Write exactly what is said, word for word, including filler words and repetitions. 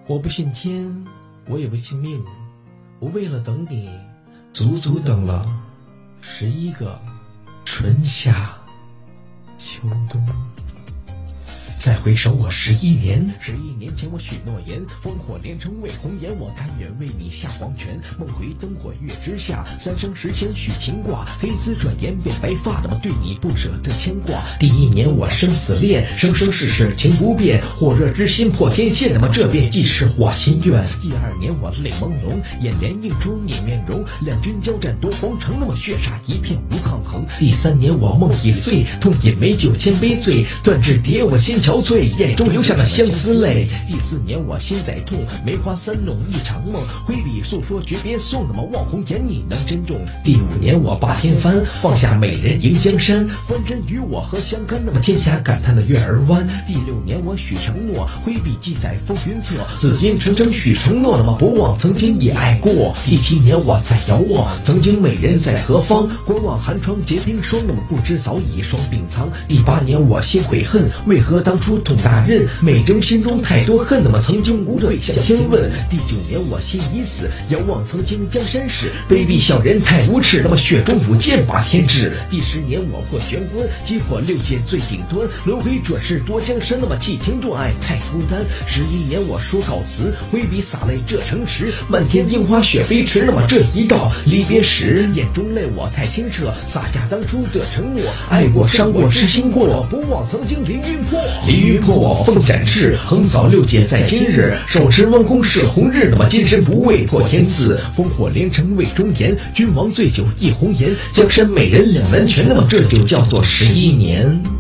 我不信天，我也不信命，我为了等你，足足等了十一个春夏秋冬。再回首我十一年，十一年前我许诺言，烽火连城为红颜，我甘愿为你下黄泉。梦回灯火月之下，三生石前许情挂，黑丝转眼变白发，那么对你不舍得牵挂。第一年我生死恋，生生世世情不变，火热之心破天线，那么这便既是我心愿。第二年我泪朦胧，眼帘映出你面容，两军交战夺皇城，那么血煞一片无抗衡。第三年我梦已碎，痛饮美酒千杯醉，断指叠我心憔悴，眼中流下了相思泪。第四年我心在痛，梅花三弄一场梦，挥笔诉说诀别颂，那么望红颜你能珍重。第五年我把天翻，放下美人迎江山，风筝与我何相干，那么天下感叹的月儿弯。第六年我许承诺，挥笔记载风云册，紫禁城城许承诺，那么不忘曾经也爱过。第七年我在遥望，曾经美人在何方，观望寒窗结冰霜，那么不知早已双鬓苍。第八年我心悔恨，为何当初痛大任，美中心中太多恨，那么曾经无对向天问。第九年我心已死，遥望曾经江山事，卑鄙小人太无耻，那么雪中舞剑把天制。第十年我破玄关，击破六界最顶端，轮回转世夺江山，那么弃情断爱太孤单。十一年我说告辞，挥笔洒泪这城池，漫天樱花雪飞驰，那么这一道离别时，眼中泪我太清澈，洒下当初这承诺，爱过伤过痴心过，不忘曾经凌云破。凌云破我凤展翅，横扫六界在今日，手持弯弓射红日，那么金身不畏破天刺，烽火连城为忠言，君王醉酒忆红颜，江山美人两难全，那么这就叫做十一年。